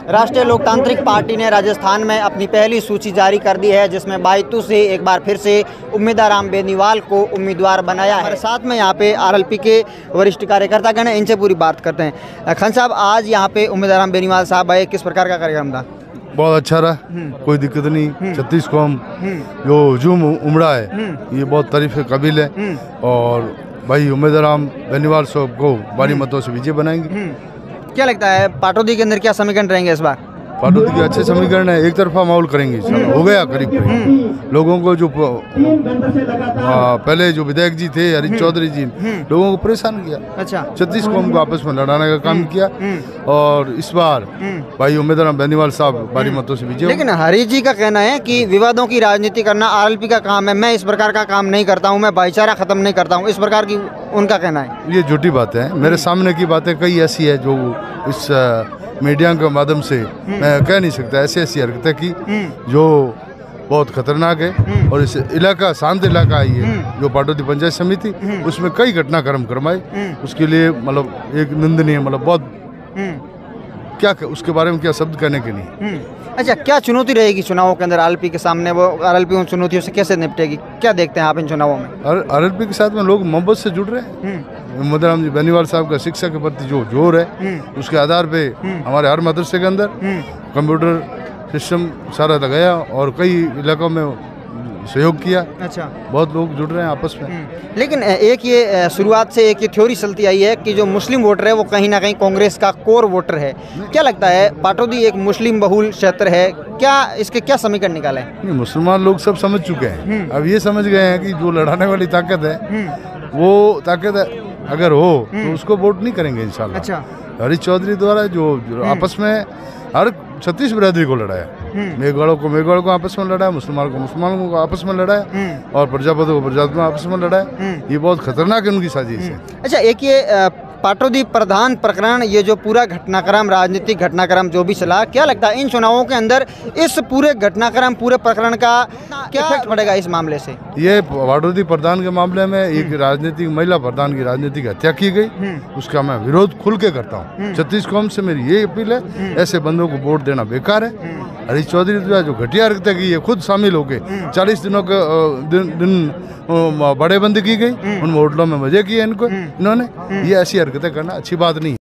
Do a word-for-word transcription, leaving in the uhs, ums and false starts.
राष्ट्रीय लोकतांत्रिक पार्टी ने राजस्थान में अपनी पहली सूची जारी कर दी है, जिसमें बायतू से एक बार फिर से उम्मीदवार बेनीवाल को उम्मीदवार बनाया है। साथ में यहाँ पे आरएलपी के वरिष्ठ कार्यकर्ता गण हैं, इनसे पूरी बात करते हैं। खान साहब, आज यहाँ पे उम्मीदवार बेनीवाल साहब आए, किस प्रकार का कार्यक्रम था? बहुत अच्छा रहा, कोई दिक्कत नहीं। छत्तीस कौम जो हुजूम उमड़ा है ये बहुत तारीफ के काबिल है और भाई उम्मीदवार बेनीवाल साहब को भारी मतों से विजय बनाएंगे। क्या लगता है पाटौदी के अंदर क्या समीकरण रहेंगे इस बार? पाटौदी के अच्छे समीकरण है, एक तरफा माहौल करेंगे, हो गया करीब करीब। लोगों को जो आ, पहले जो विधायक जी थे हरीश चौधरी जी, लोगों को परेशान किया। अच्छा। छत्तीस कौम को आपस में लड़ाने का काम किया और इस बार भाई उम्मीदवार बेनीवाल साहब भारी मतों से विजय। लेकिन हरीश जी का कहना है कि विवादों की राजनीति करना आरएलपी का काम है, मैं इस प्रकार का काम नहीं करता हूं, मैं भाईचारा खत्म नहीं करता हूं, इस प्रकार की उनका कहना है। ये झूठी बातें हैं। मेरे सामने की बातें कई ऐसी है जो इस मीडिया के माध्यम से मैं कह नहीं सकता। ऐसी ऐसी हरकतें की जो बहुत खतरनाक है और इस इलाका शांत इलाका है जो पाटौदी पंचायत समिति, उसमें कई घटनाक्रम करवाए। उसके लिए मतलब एक निंदनीय, मतलब बहुत क्या उसके बारे में क्या शब्द कहने के नहीं। अच्छा, क्या चुनौती रहेगी चुनावों के अंदर आरएलपी के सामने? वो आरएलपी उन चुनौतियों से कैसे निपटेगी? क्या देखते हैं आप इन चुनावों में? आरएलपी के साथ में लोग मोहब्बत से जुड़ रहे हैं। उम्मीदवार बेनीवाल साहब का शिक्षा के प्रति जो जोर है उसके आधार पे हमारे हर मदरसे के अंदर कंप्यूटर सिस्टम सारा लगाया और कई इलाकों में सहयोग किया। अच्छा। बहुत लोग जुड़ रहे हैं आपस में। लेकिन एक ये शुरुआत से एक ये थ्योरी चलती आई है कि जो मुस्लिम वोटर है वो कहीं ना कहीं कांग्रेस का कोर वोटर है। क्या लगता है पाटौदी एक मुस्लिम बहुल क्षेत्र है, क्या इसके क्या समीकरण निकाले? नहीं, मुसलमान लोग सब समझ चुके हैं। अब ये समझ गए हैं कि जो लड़ाने वाली ताकत है वो ताकत अगर हो तो उसको वोट नहीं करेंगे इंशाल्लाह। अच्छा। हरीश चौधरी द्वारा जो, जो आपस में हर छत्तीस बिरादरी को लड़ाया, मेघवाड़ों को मेघवाड़ों को आपस में लड़ाया, मुसलमान को मुसलमानों को आपस में लड़ाया और प्रजापति को प्रजापति में आपस में लड़ाया। ये बहुत खतरनाक है उनकी साजिश है। अच्छा, एक ये पाटौदी प्रधान प्रकरण, ये जो पूरा घटनाक्रम, राजनीतिक घटनाक्रम जो भी चला, क्या लगता है इन चुनावों के अंदर इस पूरे घटनाक्रम, पूरे प्रकरण का क्या इफेक्ट पड़ेगा इस मामले से? ये पाटौदी प्रधान के मामले में एक राजनीतिक महिला प्रधान की राजनीतिक हत्या की गई, उसका मैं विरोध खुल के करता हूँ। छत्तीस कौम से मेरी ये अपील है, ऐसे बंदों को वोट देना बेकार है। हरीश चौधरी जो घटिया हरकतें की है, खुद शामिल होके चालीस दिनों के दिन, दिन बड़े बंदी की गई, उन होटलों में मजे किए इनको इन्होंने। ये ऐसी हरकतें करना अच्छी बात नहीं।